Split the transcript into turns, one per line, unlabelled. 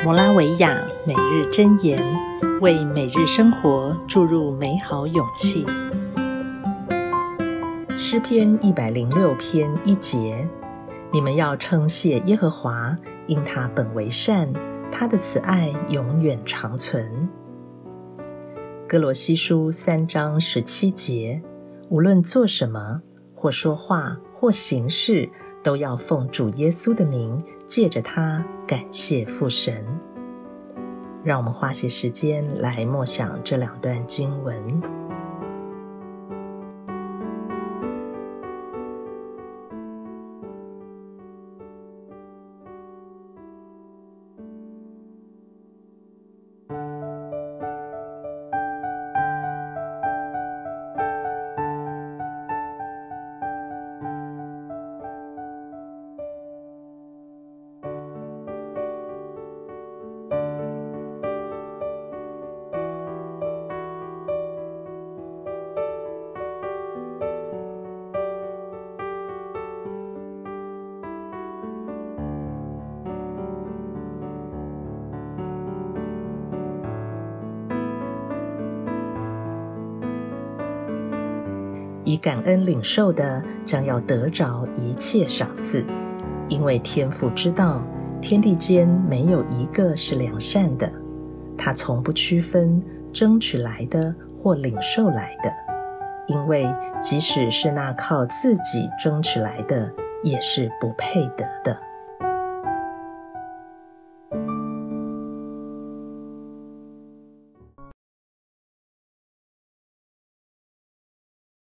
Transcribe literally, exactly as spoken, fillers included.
摩拉维亚每日箴言，为每日生活注入美好勇气。诗篇一百零六篇一节，你们要称谢耶和华，因他本为善，他的慈爱永远长存。哥罗西书三章十七节，无论做什么，或说话，或行事，都要奉主耶稣的名，借着他感谢父神。让我们花些时间来默想这两段经文。以感恩领受的，将要得着一切赏赐，因为天父知道，天地间没有一个是良善的，他从不区分争取来的或领受来的，因为即使是那靠自己争取来的，也是不配得的。